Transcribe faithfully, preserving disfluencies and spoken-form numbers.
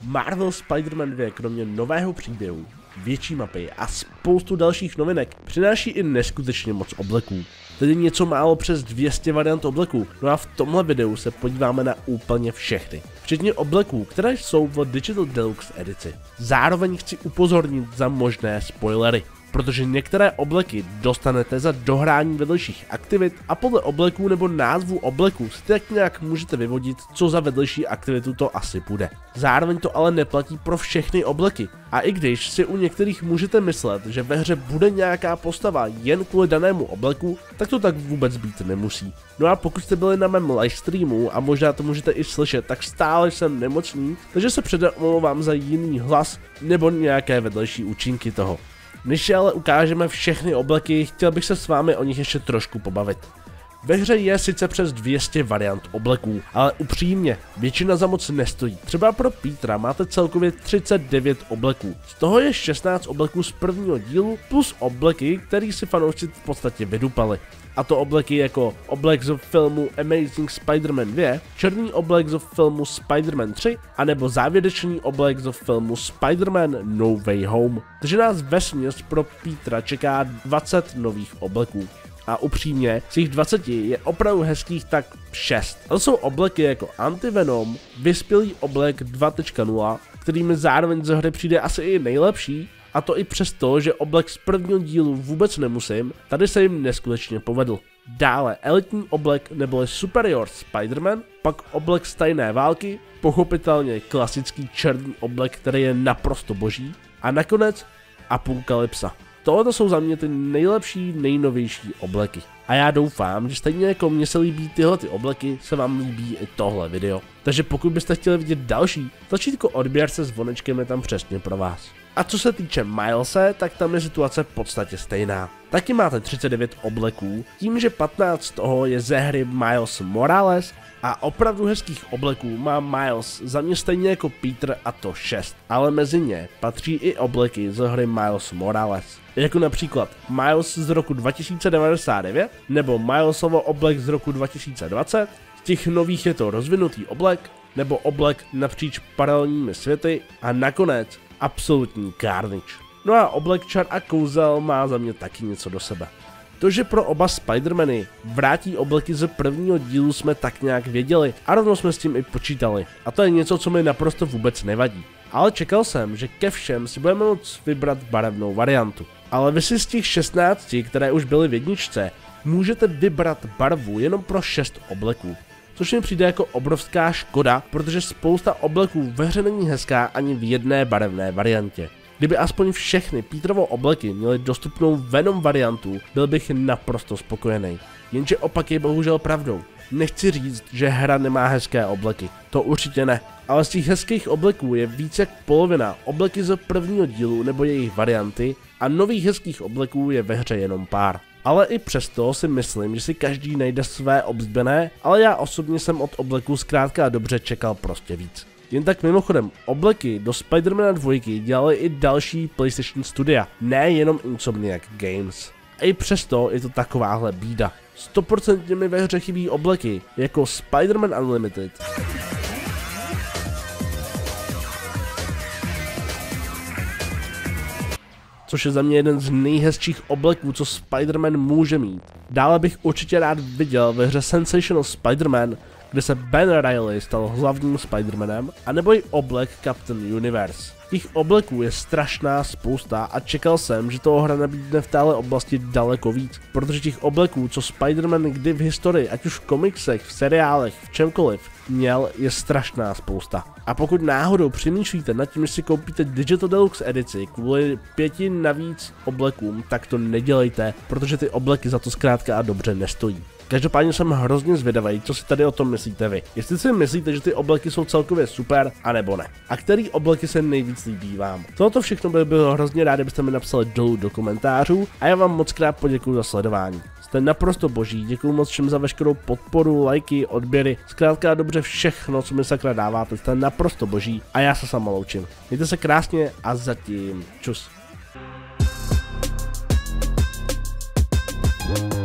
Marvel Spider-Man dva kromě nového příběhu, větší mapy a spoustu dalších novinek přináší i neskutečně moc obleků. Tedy něco málo přes dvě stě variant obleků, no a v tomhle videu se podíváme na úplně všechny. Včetně obleků, které jsou v Digital Deluxe edici. Zároveň chci upozornit za možné spoilery, protože některé obleky dostanete za dohrání vedlejších aktivit a podle obleků nebo názvu obleku si tak nějak můžete vyvodit, co za vedlejší aktivitu to asi bude. Zároveň to ale neplatí pro všechny obleky. A i když si u některých můžete myslet, že ve hře bude nějaká postava jen kvůli danému obleku, tak to tak vůbec být nemusí. No a pokud jste byli na mém livestreamu a možná to můžete i slyšet, tak stále jsem nemocný, takže se předem omlouvám za jiný hlas nebo nějaké vedlejší účinky toho. Než si ale ukážeme všechny obleky, chtěl bych se s vámi o nich ještě trošku pobavit. Ve hře je sice přes dvě stě variant obleků, ale upřímně, většina za moc nestojí. Třeba pro Petra máte celkově třicet devět obleků. Z toho je šestnáct obleků z prvního dílu plus obleky, který si fanoušci v podstatě vydupali. A to obleky jako oblek z filmu Amazing Spider-Man dva, černý oblek z filmu Spider-Man tři, anebo závěrečný oblek z filmu Spider-Man No Way Home. Takže nás vesměs pro Petra čeká dvacet nových obleků. A upřímně, z těch dvaceti je opravdu hezkých tak šest. To jsou obleky jako Anti-Venom, vyspělý oblek dva tečka nula, který mi zároveň ze hry přijde asi i nejlepší, a to i přesto, že oblek z prvního dílu vůbec nemusím, tady se jim neskutečně povedl. Dále elitní oblek neboli Superior Spider-Man, pak oblek z tajné války, pochopitelně klasický černý oblek, který je naprosto boží, a nakonec Apokalypsa. Tohle jsou za mě ty nejlepší, nejnovější obleky. A já doufám, že stejně jako mně se líbí tyhle ty obleky, se vám líbí i tohle video. Takže pokud byste chtěli vidět další, tlačítko odběr se zvonečkem je tam přesně pro vás. A co se týče Milese, tak tam je situace v podstatě stejná. Taky máte třicet devět obleků, tím že patnáct z toho je ze hry Miles Morales a opravdu hezkých obleků má Miles za mě stejně jako Peter, a to šest, ale mezi ně patří i obleky z hry Miles Morales. Jako například Miles z roku dva tisíce devadesát devět nebo Milesovo oblek z roku dva tisíce dvacet, z těch nových je to rozvinutý oblek nebo oblek napříč paralelními světy a nakonec absolutní Carnage. No a oblek čar a kouzel má za mě taky něco do sebe. To, že pro oba Spider-Many vrátí obleky ze prvního dílu, jsme tak nějak věděli a rovnou jsme s tím i počítali. A to je něco, co mi naprosto vůbec nevadí. Ale čekal jsem, že ke všem si budeme moct vybrat barevnou variantu. Ale vy si z těch šestnácti, které už byly v jedničce, můžete vybrat barvu jenom pro šest obleků. Což mi přijde jako obrovská škoda, protože spousta obleků ve hře není hezká ani v jedné barevné variantě. Kdyby aspoň všechny Petrovo obleky měly dostupnou Venom variantu, byl bych naprosto spokojený. Jenže opak je bohužel pravdou. Nechci říct, že hra nemá hezké obleky, to určitě ne. Ale z těch hezkých obleků je více jak polovina obleky z prvního dílu nebo jejich varianty a nových hezkých obleků je ve hře jenom pár. Ale i přesto si myslím, že si každý najde své oblíbené, ale já osobně jsem od obleků zkrátka a dobře čekal prostě víc. Jen tak mimochodem, obleky do Spider-Mana dva dělali i další PlayStation studia, ne jenom Insomniac Games. A i přesto je to takováhle bída. sto procent mi ve hře chybí obleky, jako Spider-Man Unlimited, což je za mě jeden z nejhezčích obleků, co Spider-Man může mít. Dále bych určitě rád viděl ve hře Sensational Spider-Man, kde se Ben Reilly stal hlavním Spider-Manem, anebo i oblek Captain Universe. Těch obleků je strašná spousta a čekal jsem, že toho hra nabídne v téhle oblasti daleko víc, protože těch obleků, co Spider-Man kdy v historii, ať už v komiksech, v seriálech, v čemkoliv, měl, je strašná spousta. A pokud náhodou přemýšlíte nad tím, že si koupíte Digital Deluxe edici kvůli pěti navíc oblekům, tak to nedělejte, protože ty obleky za to zkrátka a dobře nestojí. Každopádně jsem hrozně zvědavý, co si tady o tom myslíte vy. Jestli si myslíte, že ty obleky jsou celkově super, anebo ne. A který obleky se nejvíc líbí vám. Tohoto všechno by bylo hrozně rád, kdybyste mi napsali dolů do komentářů a já vám moc krát poděkuju za sledování. Jste naprosto boží, děkuju moc všem za veškerou podporu, lajky, odběry, zkrátka dobře všechno, co mi sakra dáváte, jste naprosto boží a já se sama loučím. Mějte se krásně a zatím čus.